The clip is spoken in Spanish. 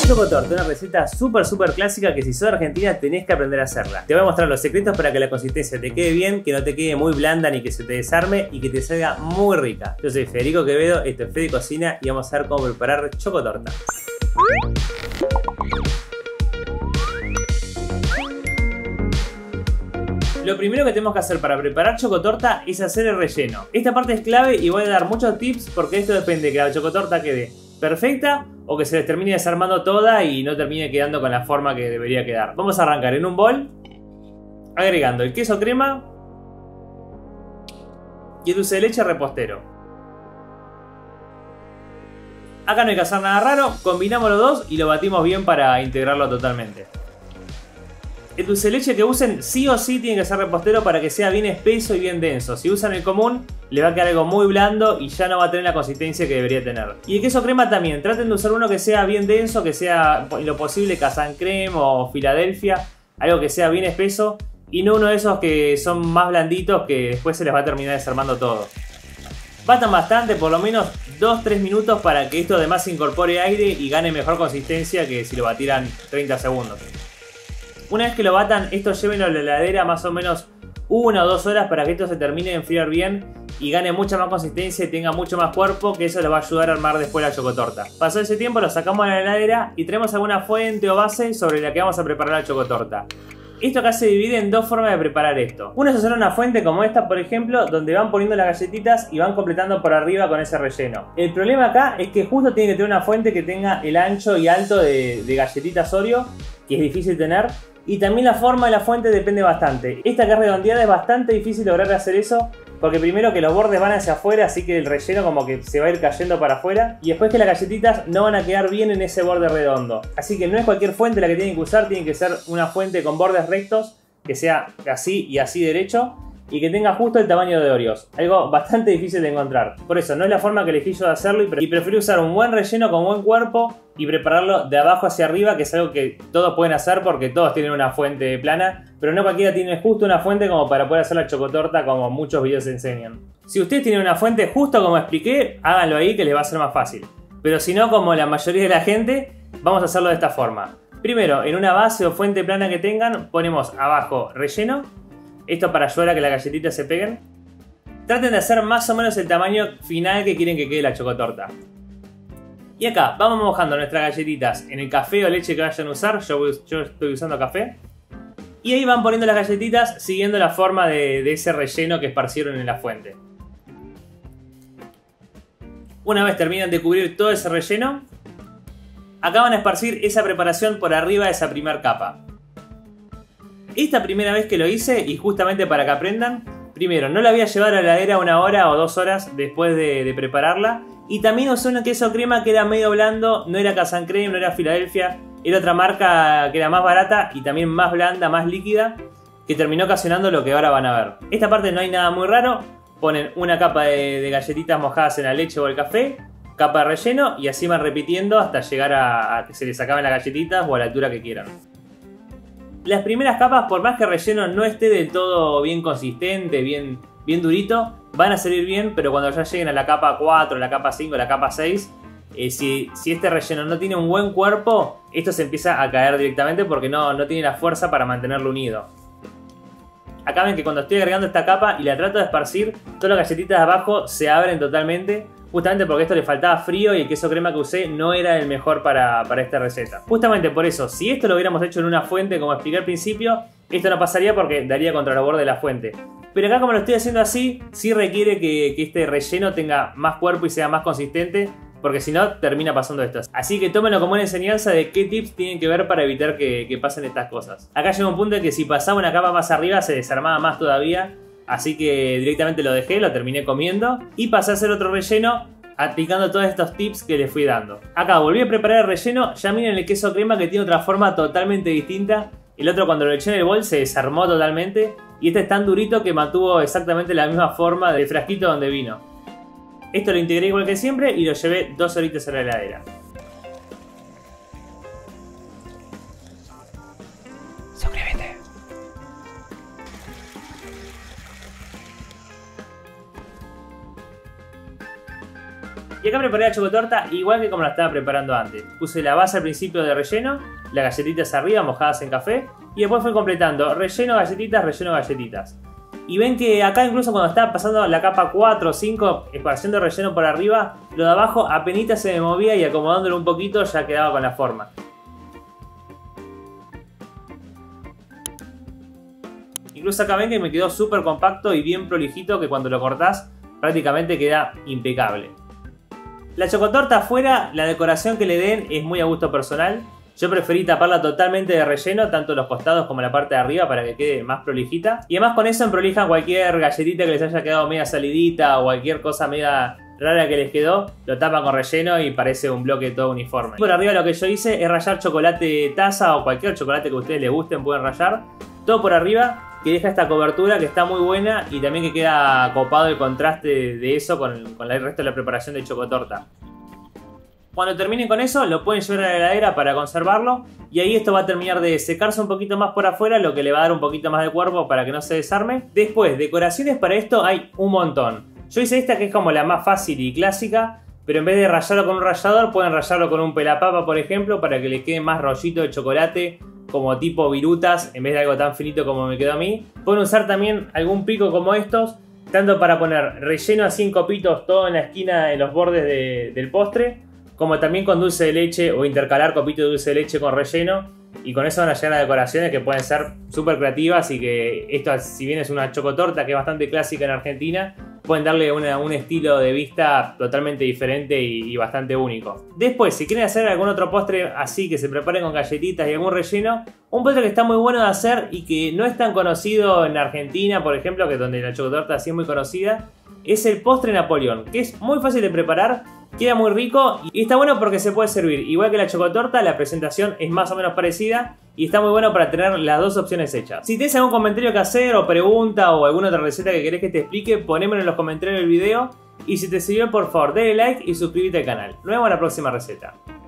chocotorta, una receta súper clásica que si sos de Argentina tenés que aprender a hacerla. Te voy a mostrar los secretos para que la consistencia te quede bien, que no te quede muy blanda ni que se te desarme y que te salga muy rica. Yo soy Federico Quevedo, esto es Fede Cocina y vamos a ver cómo preparar chocotorta. Lo primero que tenemos que hacer para preparar chocotorta es hacer el relleno. Esta parte es clave y voy a dar muchos tips porque esto depende de que la chocotorta quede perfecta o que se les termine desarmando toda y no termine quedando con la forma que debería quedar. Vamos a arrancar en un bol agregando el queso crema y el dulce de leche repostero. Acá no hay que hacer nada raro, combinamos los dos y lo batimos bien para integrarlo totalmente. El dulce de leche que usen sí o sí tiene que ser repostero para que sea bien espeso y bien denso. Si usan el común, le va a quedar algo muy blando y ya no va a tener la consistencia que debería tener. Y el queso crema también, traten de usar uno que sea bien denso, que sea lo posible Casan Creme o Filadelfia, algo que sea bien espeso y no uno de esos que son más blanditos que después se les va a terminar desarmando todo. Batan bastante, por lo menos 2-3 minutos para que esto además incorpore aire y gane mejor consistencia que si lo batieran 30 segundos. Una vez que lo batan, esto llévenlo a la heladera más o menos 1 o 2 horas para que esto se termine de enfriar bien y gane mucha más consistencia y tenga mucho más cuerpo, que eso les va a ayudar a armar después la chocotorta. Pasado ese tiempo lo sacamos a la heladera y traemos alguna fuente o base sobre la que vamos a preparar la chocotorta. Esto acá se divide en dos formas de preparar esto. Una es hacer una fuente como esta, por ejemplo, donde van poniendo las galletitas y van completando por arriba con ese relleno. El problema acá es que justo tiene que tener una fuente que tenga el ancho y alto de galletitas Oreo, que es difícil tener. Y también la forma de la fuente depende bastante. Esta que es redondeada es bastante difícil lograr hacer eso, porque primero que los bordes van hacia afuera, así que el relleno como que se va a ir cayendo para afuera. Y después que las galletitas no van a quedar bien en ese borde redondo. Así que no es cualquier fuente la que tienen que usar, tiene que ser una fuente con bordes rectos, que sea así y así derecho, y que tenga justo el tamaño de Oreos. Algo bastante difícil de encontrar. Por eso no es la forma que elegí yo de hacerlo y prefiero usar un buen relleno con buen cuerpo y prepararlo de abajo hacia arriba, que es algo que todos pueden hacer porque todos tienen una fuente plana, pero no cualquiera tiene justo una fuente como para poder hacer la chocotorta como muchos videos enseñan. Si ustedes tienen una fuente justo como expliqué, háganlo ahí que les va a ser más fácil. Pero si no, como la mayoría de la gente, vamos a hacerlo de esta forma. Primero, en una base o fuente plana que tengan, ponemos abajo relleno. Esto para ayudar a que las galletitas se peguen. Traten de hacer más o menos el tamaño final que quieren que quede la chocotorta. Y acá vamos mojando nuestras galletitas en el café o leche que vayan a usar. Yo estoy usando café. Y ahí van poniendo las galletitas siguiendo la forma de ese relleno que esparcieron en la fuente. Una vez terminan de cubrir todo ese relleno, acá van a esparcir esa preparación por arriba de esa primera capa. Esta primera vez que lo hice, y justamente para que aprendan, primero no la voy a llevar a la heladera 1 hora o 2 horas después de prepararla. Y también usé un queso crema que era medio blando, no era Casan Creme, no era Filadelfia, era otra marca que era más barata y también más blanda, más líquida, que terminó ocasionando lo que ahora van a ver. Esta parte no hay nada muy raro, ponen una capa de galletitas mojadas en la leche o el café, capa de relleno y así van repitiendo hasta llegar a que se les acaben las galletitas o a la altura que quieran. Las primeras capas, por más que el relleno no esté del todo bien consistente, bien durito, van a salir bien, pero cuando ya lleguen a la capa 4, la capa 5, la capa 6, si este relleno no tiene un buen cuerpo, esto se empieza a caer directamente porque no tiene la fuerza para mantenerlo unido. Acá ven que cuando estoy agregando esta capa y la trato de esparcir, todas las galletitas de abajo se abren totalmente. Justamente porque esto le faltaba frío y el queso crema que usé no era el mejor para esta receta. Justamente por eso, si esto lo hubiéramos hecho en una fuente como expliqué al principio, esto no pasaría porque daría contra los bordes de la fuente. Pero acá como lo estoy haciendo así, sí requiere que este relleno tenga más cuerpo y sea más consistente, porque si no termina pasando esto. Así que tómenlo como una enseñanza de qué tips tienen que ver para evitar que pasen estas cosas. Acá llega un punto en que si pasaba una capa más arriba se desarmaba más todavía. Así que directamente lo dejé, lo terminé comiendo y pasé a hacer otro relleno aplicando todos estos tips que les fui dando. Acá volví a preparar el relleno, ya miren el queso crema que tiene otra forma totalmente distinta. El otro cuando lo eché en el bol se desarmó totalmente y este es tan durito que mantuvo exactamente la misma forma del frasquito donde vino. Esto lo integré igual que siempre y lo llevé 2 horitas a la heladera. Suscríbete. Y acá preparé la chocotorta igual que como la estaba preparando antes. Puse la base al principio de relleno, las galletitas arriba mojadas en café y después fui completando relleno, galletitas. Y ven que acá incluso cuando estaba pasando la capa 4 o 5 esparciendo relleno por arriba, lo de abajo apenas se me movía y acomodándolo un poquito ya quedaba con la forma. Incluso acá ven que me quedó súper compacto y bien prolijito, que cuando lo cortás prácticamente queda impecable. La chocotorta afuera, la decoración que le den es muy a gusto personal. Yo preferí taparla totalmente de relleno, tanto los costados como la parte de arriba, para que quede más prolijita. Y además con eso emprolijan cualquier galletita que les haya quedado media salidita o cualquier cosa media rara que les quedó, lo tapan con relleno y parece un bloque todo uniforme. Por arriba lo que yo hice es rallar chocolate taza o cualquier chocolate que a ustedes les gusten, pueden rallar. Todo por arriba, que deja esta cobertura que está muy buena y también que queda copado el contraste de eso con el resto de la preparación de chocotorta. Cuando terminen con eso lo pueden llevar a la heladera para conservarlo y ahí esto va a terminar de secarse un poquito más por afuera, lo que le va a dar un poquito más de cuerpo para que no se desarme. Después, decoraciones para esto hay un montón. Yo hice esta que es como la más fácil y clásica, pero en vez de rallarlo con un rallador pueden rallarlo con un pelapapa, por ejemplo, para que les quede más rollito de chocolate, como tipo virutas, en vez de algo tan finito como me quedó a mí. Pueden usar también algún pico como estos, tanto para poner relleno así en copitos todo en la esquina, en los bordes del postre, como también con dulce de leche o intercalar copito de dulce de leche con relleno. Y con eso van a llegar a decoraciones que pueden ser súper creativas y que esto, si bien es una chocotorta que es bastante clásica en Argentina, pueden darle un estilo de vista totalmente diferente y bastante único. Después, si quieren hacer algún otro postre así que se prepare con galletitas y algún relleno, un postre que está muy bueno de hacer y que no es tan conocido en Argentina, por ejemplo, que es donde la chocotorta sí es muy conocida, es el postre Napoleón, que es muy fácil de preparar, queda muy rico y está bueno porque se puede servir. Igual que la chocotorta, la presentación es más o menos parecida y está muy bueno para tener las dos opciones hechas. Si tienes algún comentario que hacer o pregunta o alguna otra receta que querés que te explique, ponémelo en los comentarios del video. Y si te sirvió, por favor, dale like y suscríbete al canal. Nos vemos en la próxima receta.